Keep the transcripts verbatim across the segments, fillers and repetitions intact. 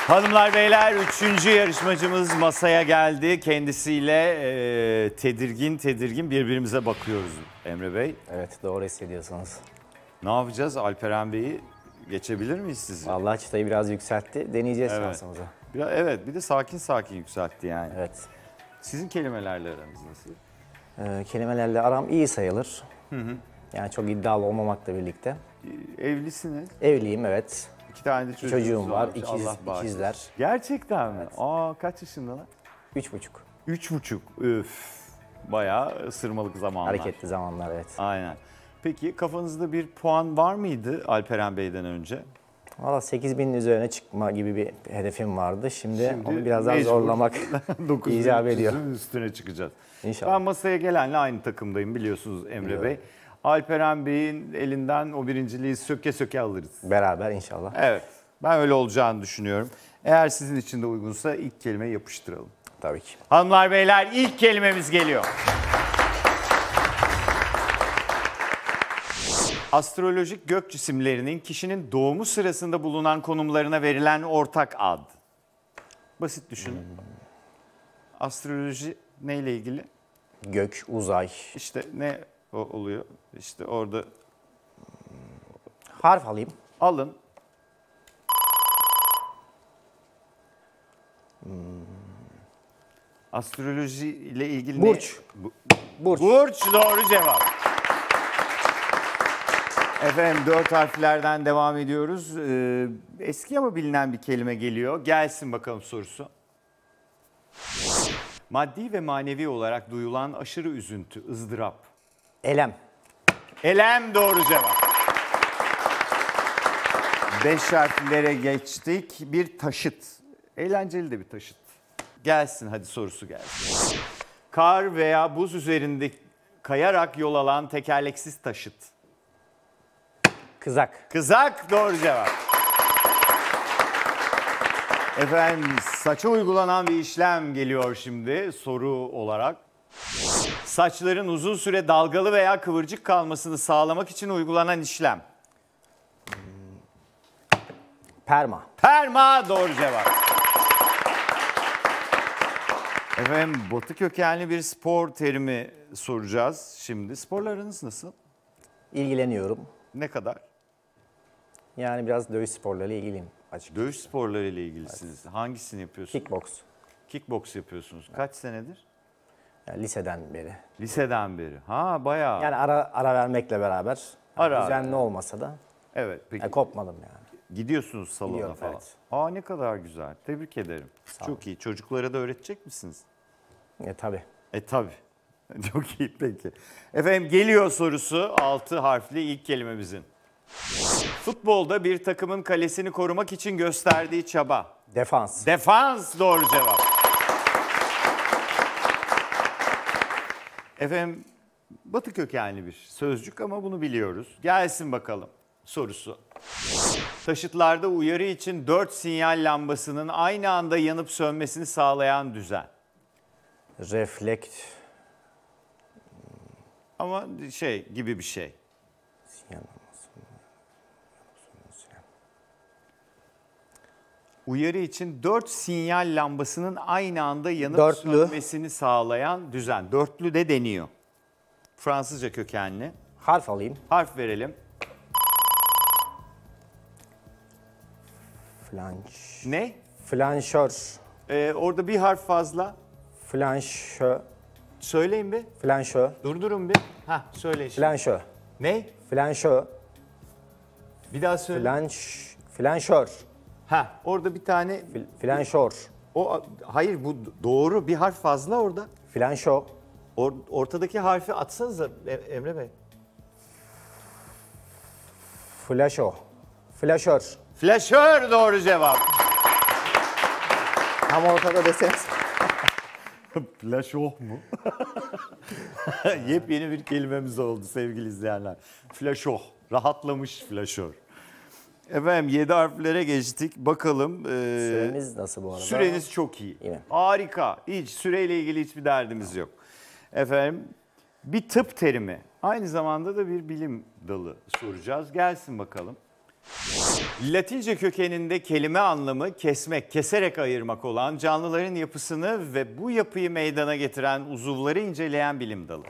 Hanımlar beyler, üçüncü yarışmacımız masaya geldi. Kendisiyle e, tedirgin tedirgin birbirimize bakıyoruz Emre Bey. Evet, doğru hissediyorsunuz. Ne yapacağız? Alperen Bey'i geçebilir miyiz sizi? Vallahi çıtayı biraz yükseltti. Deneyeceğiz Evet. şansımızı. Biraz, evet, bir de sakin sakin yükseltti yani. Evet. Sizin kelimelerle aranız nasıl? Ee, kelimelerle aram iyi sayılır. Hı hı. Yani çok iddialı olmamakla birlikte. E, Evlisiniz. Evliyim, evet. İki tane de çocuğunuz Çocuğum var, varmış. ikiz, Allah bağışlasın. ikizler. Gerçekten mi? Aa, kaç yaşındalar? Üç buçuk. Üç buçuk. Üf. Bayağı ısırmalık zamanlar. Hareketli zamanlar, evet. Aynen. Peki kafanızda bir puan var mıydı Alperen Bey'den önce? Valla sekiz binin üzerine çıkma gibi bir hedefim vardı. Şimdi, Şimdi onu biraz daha mecbur zorlamak icap ediyor. dokuz bin üstüne çıkacağız. İnşallah. Ben masaya gelenle aynı takımdayım biliyorsunuz Emre Biliyorum. Bey. Alperen Bey'in elinden o birinciliği söke söke alırız. Beraber inşallah. Evet. Ben öyle olacağını düşünüyorum. Eğer sizin için de uygunsa ilk kelimeyi yapıştıralım. Tabii ki. Hanımlar beyler, ilk kelimemiz geliyor. Astrolojik gök cisimlerinin kişinin doğumu sırasında bulunan konumlarına verilen ortak ad. Basit düşünün. Astroloji neyle ilgili? Gök, uzay. İşte ne o- oluyor? İşte orada Harf alayım. alın. Astroloji ile ilgili Burç. ne? Bu- Burç. Burç doğru cevap. Efendim dört harflerden devam ediyoruz. Ee, eski ama bilinen bir kelime geliyor. Gelsin bakalım sorusu. Maddi ve manevi olarak duyulan aşırı üzüntü, ızdırap. Elem. Elem doğru cevap. Beş harflere geçtik. Bir taşıt. Eğlenceli de bir taşıt. Gelsin hadi sorusu gelsin. Kar veya buz üzerinde kayarak yol alan tekerleksiz taşıt. Kızak. Kızak doğru cevap. Efendim saça uygulanan bir işlem geliyor şimdi soru olarak. Saçların uzun süre dalgalı veya kıvırcık kalmasını sağlamak için uygulanan işlem. Perma. Perma doğru cevap. Efendim batı kökenli bir spor terimi soracağız şimdi. Sporlarınız nasıl? İlgileniyorum. Ne kadar? Yani biraz dövüş sporlarıyla ilgiliyim açık. Dövüş sporları ile ilgilisiniz. Hangisini yapıyorsunuz? Kickbox. Kickbox yapıyorsunuz. Kaç senedir? Yani liseden beri. Liseden beri. Ha bayağı. Yani ara ara vermekle beraber. Ara ara. Düzenli olmasa da Evet peki. yani kopmadım yani. Gidiyorsunuz salona Gidiyorum, falan. evet. Aa ne kadar güzel. Tebrik ederim. Sağ Çok iyi. Çocuklara da öğretecek misiniz? E tabii. E tabi. Çok iyi peki. Efendim geliyor sorusu altı harfli ilk kelimemizin. Futbolda bir takımın kalesini korumak için gösterdiği çaba. Defans. Defans doğru cevap. Efendim batı kökenli bir sözcük ama bunu biliyoruz. Gelsin bakalım sorusu. Taşıtlarda uyarı için dört sinyal lambasının aynı anda yanıp sönmesini sağlayan düzen. Reflekt. Ama şey gibi bir şey. Uyarı için dört sinyal lambasının aynı anda yanıp Dörtlü. sönmesini sağlayan düzen. Dörtlü de deniyor. Fransızca kökenli. Harf alayım. Harf verelim. Flanş. Ne? Flanşör. Ee, orada bir harf fazla. Flanşö. Söyleyin bir. Flanşö. Durdurun bir. Hah söyle şimdi. Flanşö. Ne? Flanşö. Bir daha söyle. Flanş. Flanşör. Ha orada bir tane. Fl- Flanşör. O hayır bu doğru bir harf fazla orada. Flanşö. Or- ortadaki harfi atsanıza E- Emre Bey. Flaşö. Flaşör. Flaşör doğru cevap. Tam ortada deseniz. Flaşör mu? Yepyeni bir kelimemiz oldu sevgili izleyenler. Flaşör. Rahatlamış flaşör. Efendim yedi harflere geçtik. Bakalım. E, Süremiz nasıl bu arada? Süreniz çok iyi. İyi mi? Harika. Hiç süreyle ilgili hiçbir derdimiz yok. Efendim bir tıp terimi. Aynı zamanda da bir bilim dalı soracağız. Gelsin bakalım. Latince kökeninde kelime anlamı kesmek, keserek ayırmak olan canlıların yapısını ve bu yapıyı meydana getiren uzuvları inceleyen bilim dalı.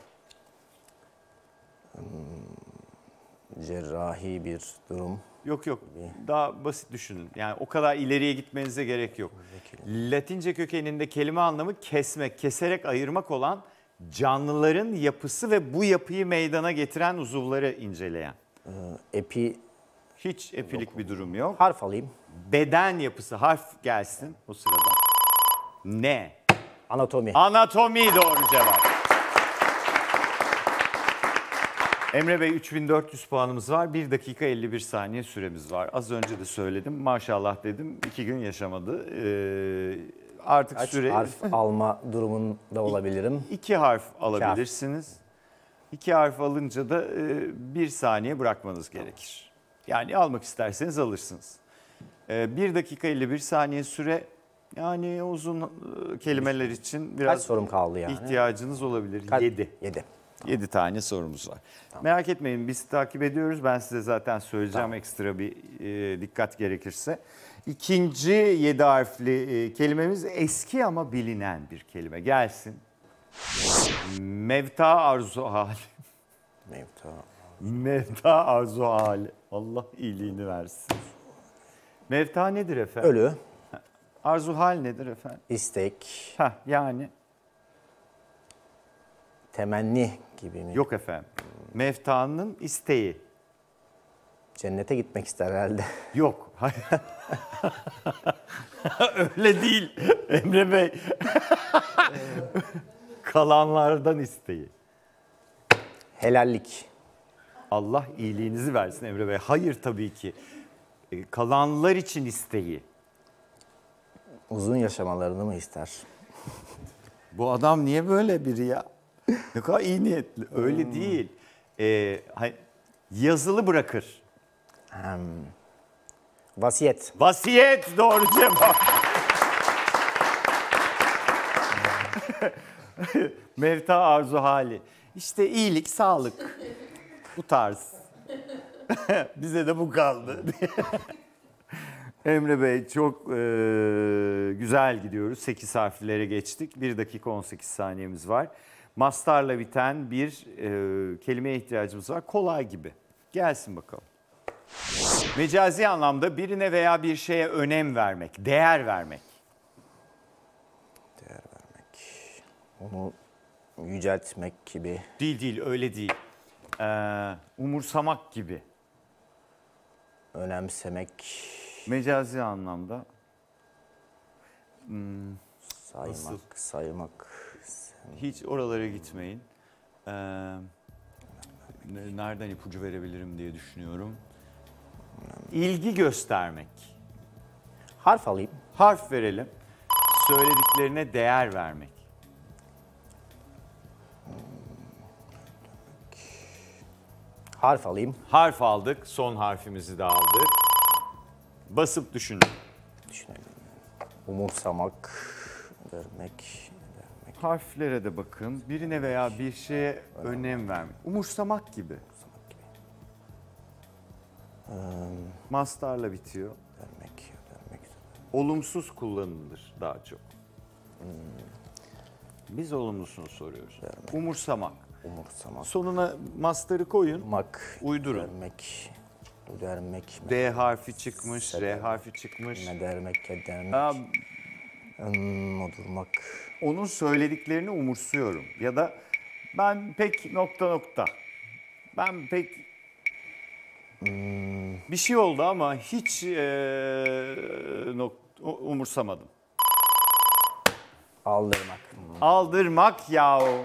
Cerrahi bir durum. Yok yok, daha basit düşünün. Yani o kadar ileriye gitmenize gerek yok. Latince kökeninde kelime anlamı kesmek, keserek ayırmak olan canlıların yapısı ve bu yapıyı meydana getiren uzuvları inceleyen. Ee, epi Hiç epilik bir durum yok. harf alayım. Beden yapısı, harf gelsin o sırada. Ne? Anatomi. Anatomi doğru cevap. Emre Bey üç bin dört yüz puanımız var. bir dakika elli bir saniye süremiz var. Az önce de söyledim. Maşallah dedim. iki gün yaşamadı. Ee, artık Kaç süre... harf alma durumunda olabilirim? İki harf alabilirsiniz. İki harf alınca da e, bir saniye bırakmanız gerekir. Yani almak isterseniz alırsınız. E, bir dakika elli bir saniye süre, yani uzun e, kelimeler için Kaç biraz sorum kaldı yani? ihtiyacınız olabilir. Kaç- Yedi. Yedi. Yedi tane sorumuz var. Merak etmeyin, biz takip ediyoruz. Ben size zaten söyleyeceğim Tamam. ekstra bir e, dikkat gerekirse. İkinci yedi harfli e, kelimemiz eski ama bilinen bir kelime. Gelsin. Mevta arzu hali. Mevta. Mevta arzu hali. Allah iyiliğini versin. Mevta nedir efendim? Ölü, Arzu hal nedir efendim? istek, Heh, yani temenni gibi mi? yok efendim. Mevtanın isteği. Cennete gitmek ister herhalde. Yok. Hayır. Öyle değil Emre Bey. Kalanlardan isteği. Helallik. Allah iyiliğinizi versin Emre Bey. Hayır tabii ki. E, Kalanlar için isteği. Uzun yaşamalarını mı ister? Bu adam niye böyle biri ya? Ne kadar iyi niyetli. Öyle değil. E, hay- yazılı bırakır. Hem. Vasiyet. Vasiyet doğru cevap. Mevta arzu hali. İşte iyilik, sağlık. Bu tarz. Bize de bu kaldı. Emre Bey çok e, güzel gidiyoruz. sekiz harflere geçtik. bir dakika on sekiz saniyemiz var. Mastarla biten bir e, kelimeye ihtiyacımız var. Kolay gibi. Gelsin bakalım. Mecazi anlamda birine veya bir şeye önem vermek, değer vermek. Değer vermek. Onu yüceltmek gibi. Değil değil, öyle değil. Ee, umursamak gibi. Önemsemek. Mecazi anlamda. Saymak. Nasıl? Saymak. Hiç oralara gitmeyin. Ee, ne- nereden ipucu verebilirim diye düşünüyorum. İlgi göstermek. Harf alayım. Harf verelim. Söylediklerine değer vermek. Harf alayım. Harf aldık. Son harfimizi de aldık. Basıp düşünün. Düşünelim. Umursamak. Vermek. Vermek. Harflere de bakın. Birine veya bir şeye önem vermek. Umursamak gibi. Umursamak gibi. Mastarla bitiyor. Vermek. Vermek. Olumsuz kullanılır daha çok. Biz olumlusunu soruyoruz. Umursamak. Umursamak. Sonuna mastarı koyun. Mak. Uydurun. Vermek. Dermek. D harfi çıkmış, R harfi çıkmış. Medermek. Kedermek. Aa, Hmm, odurmak. onun söylediklerini umursuyorum. Ya da ben pek nokta nokta. Ben pek bir şey oldu ama hiç eee, nok- umursamadım. Aldırmak. Hmm, Aldırmak yahu.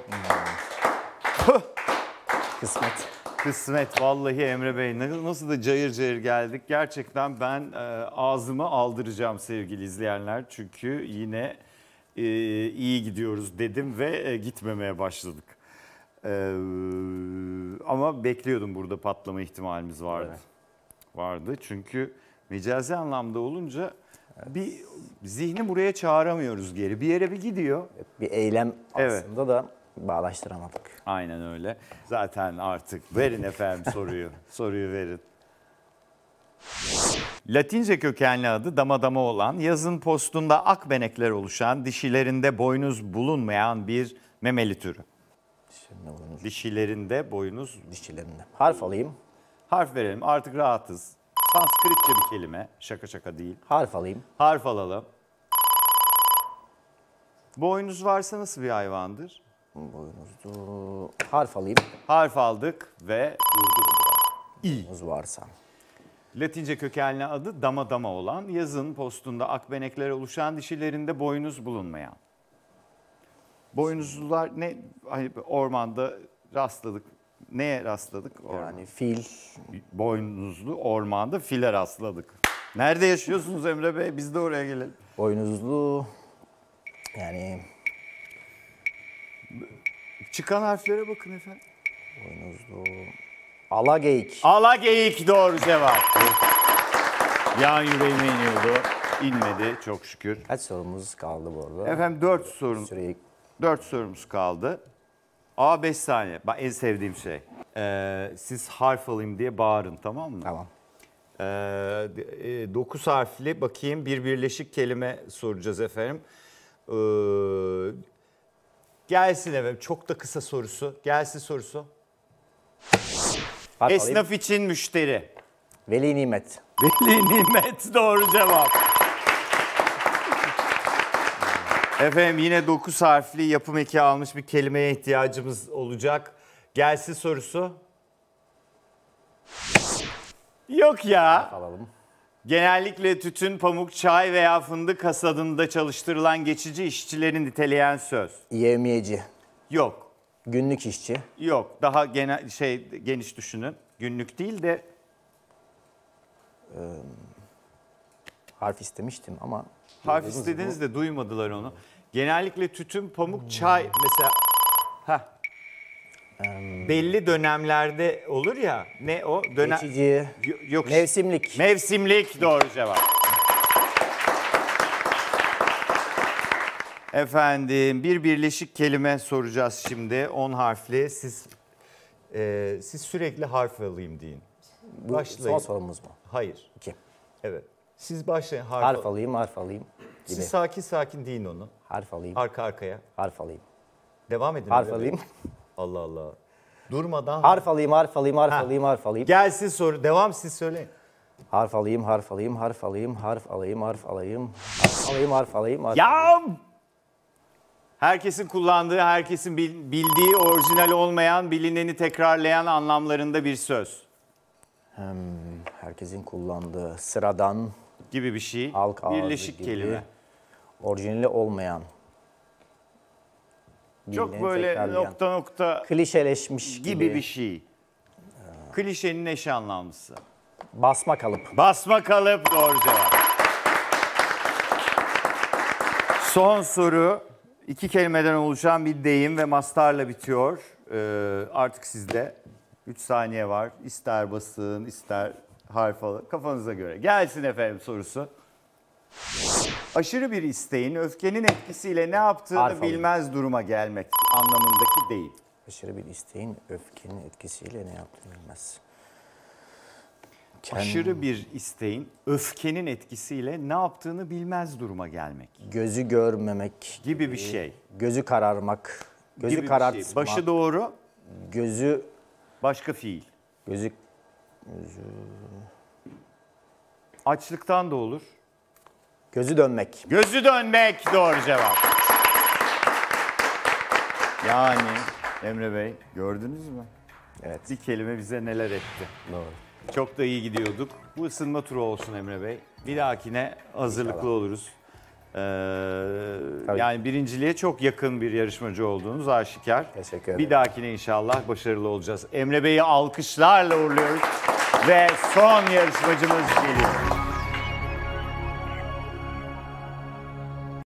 Kısmet. Kısmet vallahi Emre Bey, ne- nasıl da cayır cayır geldik. Gerçekten ben e, ağzımı aldıracağım sevgili izleyenler. Çünkü yine e, iyi gidiyoruz dedim ve e, gitmemeye başladık. E, ama bekliyordum, burada patlama ihtimalimiz vardı. Evet. Vardı çünkü mecazi anlamda olunca bir zihni buraya çağıramıyoruz geri. Bir yere bir gidiyor. Bir eylem Evet. aslında da bağdaştıramadık. Aynen öyle. Zaten artık verin efendim soruyu. Soruyu verin. Latince kökenli adı damadama olan, yazın postunda akbenekler oluşan, dişilerinde boynuz bulunmayan bir memeli türü. Dişlerinde boynuz. Dişilerinde boynuz. Dişçilerinde. Harf alayım. Harf verelim, artık rahatız. Sanskritçe bir kelime, şaka şaka değil. Harf alayım. Harf alalım. Boynuz varsa nasıl bir hayvandır? Boynuzlu. Harf alayım. Harf aldık ve durduk. Boynuz varsa. Latince kökenli adı damadama olan, yazın postunda akbenekler oluşan, dişilerinde boynuz bulunmayan. Boynuzlular ne? Hani ormanda rastladık. Neye rastladık? Orman. Yani fil. Boynuzlu ormanda file rastladık. Nerede yaşıyorsunuz Emre Bey? Biz de oraya gelelim. Boynuzlu. Yani Çıkan harflere bakın efendim. boynuzlu. Alageyik. Alageyik doğru cevap. Yan yüreğime iniyordu. İnmedi çok şükür. Kaç sorumuz kaldı bu arada? Efendim dört sorun. Süreyi Dört sorumuz kaldı. Aa beş saniye. Bak en sevdiğim şey. Ee, siz harf alayım diye bağırın, tamam mı? tamam. Ee, e, dokuz harfli bakayım bir birleşik kelime soracağız efendim. Ee, gelsin efendim. Çok da kısa sorusu. Gelsin sorusu. Harf Esnaf alayım. için müşteri. Veli nimet. Veli nimet doğru cevap. Efendim yine dokuz harfli yapım eki almış bir kelimeye ihtiyacımız olacak. Gelsin sorusu. Yok ya. Alalım. Genellikle tütün, pamuk, çay veya fındık hasadında çalıştırılan geçici işçileri niteleyen söz. Yevmiyeci. Yok. Günlük işçi. Yok. Daha genel şey geniş düşünün. Günlük değil de Harf istemiştim ama. harf Gördünüz mü? istediniz de duymadılar onu. Genellikle tütün, pamuk, çay mesela heh. Belli dönemlerde olur ya. Ne o? Dönem Geçici. Y- Yok. Mevsimlik. Mevsimlik doğru cevap. Efendim bir birleşik kelime soracağız şimdi. on harfli. Siz e, siz sürekli harf alayım deyin. Bu Başlayın. son sorumuz mu? Hayır. İki. Evet. Siz başlayın harf. Harf al- alayım, harf alayım. Gibi. Siz sakin sakin deyin onu. Harf alayım, Arka arkaya. harf alayım. Devam edin. Harf öyle. alayım. Allah Allah. Durmadan. Harf alayım, harf alayım, harf Ha. alayım, harf alayım. Gelsin soru. Devam siz söyleyin. Harf alayım, harf alayım, harf alayım, harf alayım, harf alayım. Harf alayım, harf alayım, harf alayım. Ya! Herkesin kullandığı, herkesin bil- bildiği, orijinal olmayan, bilineni tekrarlayan anlamlarında bir söz Hmm, herkesin kullandığı sıradan, gibi bir şey. halk ağzı Birleşik gibi, kelime. orijinali olmayan. Çok bilineni böyle tekrarlayan. nokta nokta Klişeleşmiş gibi. gibi bir şey. Klişenin eş anlamlısı. Basma kalıp. Basma kalıp doğru cevap. Son soru. İki kelimeden oluşan bir deyim ve mastarla bitiyor. Ee, artık sizde üç saniye var. İster basın, ister harf alın. Kafanıza göre. Gelsin efendim sorusu. Aşırı bir isteğin öfkenin etkisiyle ne yaptığını Harf alayım. bilmez duruma gelmek anlamındaki deyim. Aşırı bir isteğin öfkenin etkisiyle ne yaptığını bilmez. Kend- Aşırı bir isteğin öfkenin etkisiyle ne yaptığını bilmez duruma gelmek Gözü görmemek. gibi bir şey. Gözü kararmak. Gözü Gibi bir karartmak. şey. Başı doğru, Gözü, başka fiil. gözü Açlıktan da olur. gözü dönmek. Gözü dönmek doğru cevap. Yani Emre Bey gördünüz mü? Evet. Bir kelime bize neler etti. Doğru. Çok da iyi gidiyorduk. Bu ısınma turu olsun Emre Bey. Bir dahakine hazırlıklı İnşallah. oluruz. Ee, Tabii. yani birinciliğe çok yakın bir yarışmacı olduğunuz aşikar. Teşekkür ederim. Bir dahakine inşallah başarılı olacağız. Emre Bey'i alkışlarla uğurluyoruz. Ve son yarışmacımız geliyor.